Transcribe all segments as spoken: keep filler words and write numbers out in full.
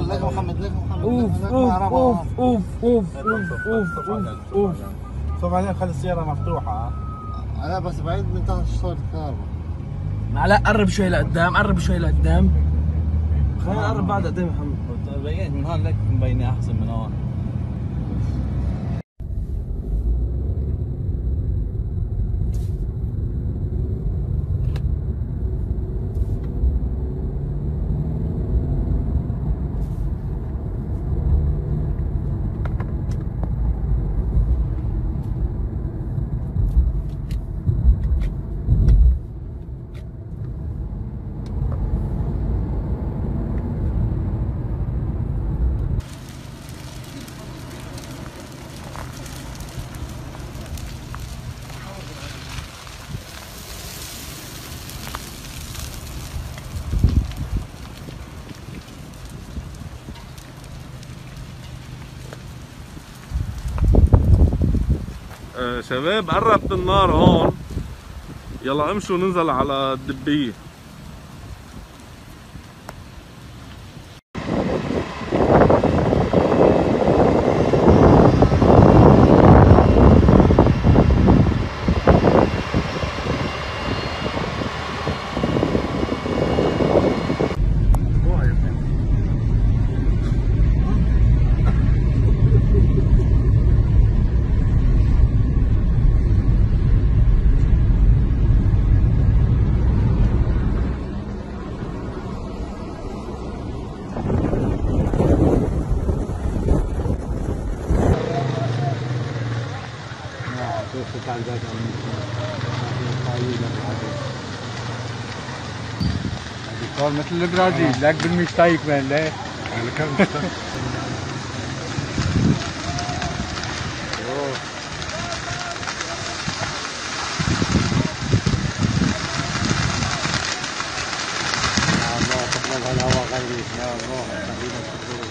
لك محمد لك محمد. اوف اوف اوف اوف اوف اوف اوف اوف. فبعدين خلي السيارة مفتوحة. لا بس بعيد من تحت شطور الكهرباء. علاء قرب شوي لقدام، قرب شوي لقدام. خلينا نقرب بعد قدام يا محمد. بينت من هون لك مبينة أحسن من هون. آه شباب قربت النار هون، يلا امشوا ننزل على الدبية. صار مثل البرازيل، لك بالمشتايك وين ليه؟ أنا كم مشتايك. يا الله تقبل هالهواء غيري، يا الله خلينا نشوف.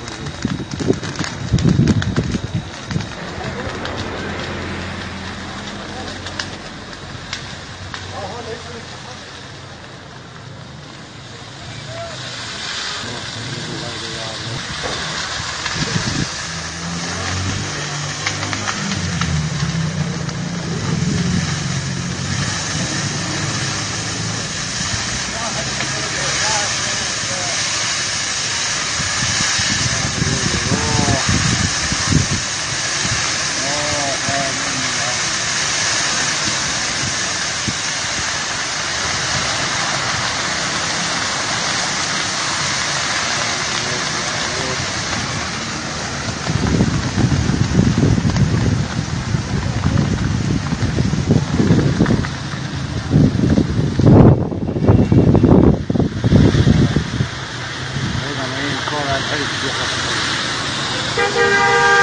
Thank you.